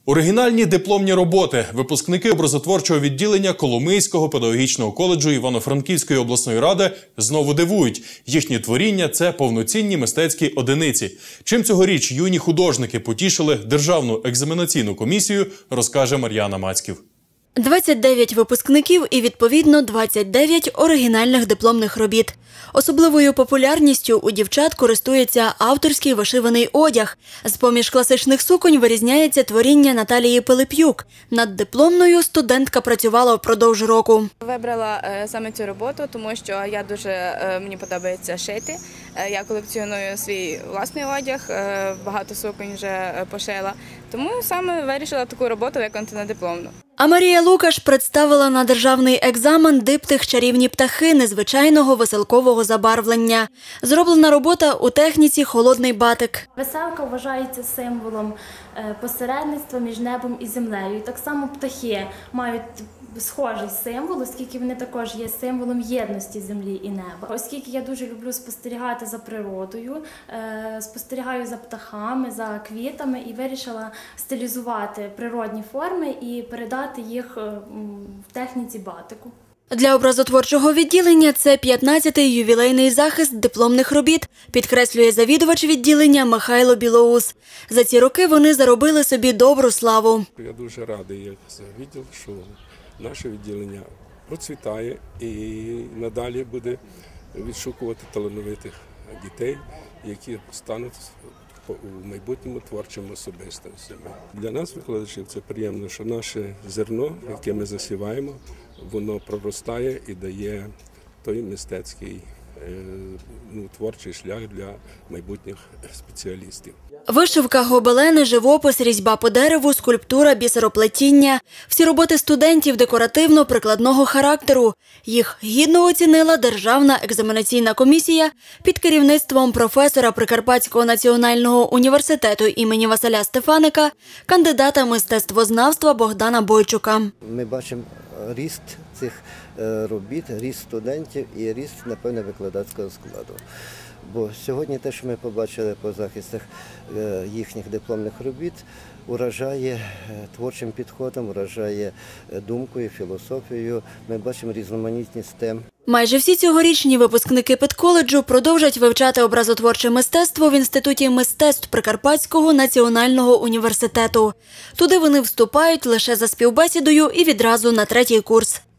Оригінальні дипломні роботи. Випускники образотворчого відділення Коломийського педагогічного коледжу Івано-Франківської обласної ради знову дивують. Їхні творіння – це повноцінні мистецькі одиниці. Чим цьогоріч юні художники потішили Державну екзаменаційну комісію, розкаже Мар'яна Мацьків. 29 випускників і, відповідно, 29 оригінальних дипломних робіт. Особливою популярністю у дівчат користується авторський вишиваний одяг. З-поміж класичних суконь вирізняється творіння Наталії Пилип'юк. Над дипломною студентка працювала впродовж року. Вибрала саме цю роботу, тому що мені подобається шити. Я колекціоную свій власний одяг, багато суконь вже пошила. Тому саме вирішила таку роботу виконати на дипломну. А Марія Лукаш представила на державний екзамен диптих «Чарівні птахи» незвичайного веселкового забарвлення. Зроблена робота у техніці «Холодний батик». Веселка вважається символом посередництва між небом і землею. І так само птахи мають схожий символ, оскільки вони також є символом єдності землі і неба. Оскільки я дуже люблю спостерігати за природою, спостерігаю за птахами, за квітами і вирішила стилізувати природні форми і передати їх в техніці батику. Для образотворчого відділення це 15-й ювілейний захист дипломних робіт, підкреслює завідувач відділення Михайло Білоус. За ці роки вони заробили собі добру славу. Я дуже радий, як за відділ, що наше відділення процвітає і надалі буде відшукувати талановитих дітей, які стануть у майбутньому творчими особистостями. Для нас, викладачів, це приємно, що наше зерно, яке ми засіваємо, воно проростає і дає той мистецький творчий шлях для майбутніх спеціалістів. Вишивка, гобелени, живопис, різьба по дереву, скульптура, бісероплетіння – всі роботи студентів декоративно-прикладного характеру. Їх гідно оцінила Державна екзаменаційна комісія під керівництвом професора Прикарпатського національного університету імені Василя Стефаника, кандидата мистецтвознавства Богдана Бойчука. Ми бачимо ріст цих робіт, ріст студентів і ріст, напевне, викладацького складу. Бо сьогодні те, що ми побачили по захистах їхніх дипломних робіт, уражає творчим підходом, уражає думкою, філософією. Ми бачимо різноманітність тем. Майже всі цьогорічні випускники педколеджу продовжать вивчати образотворче мистецтво в Інституті мистецтв Прикарпатського національного університету. Туди вони вступають лише за співбесідою і відразу на 3-й курс.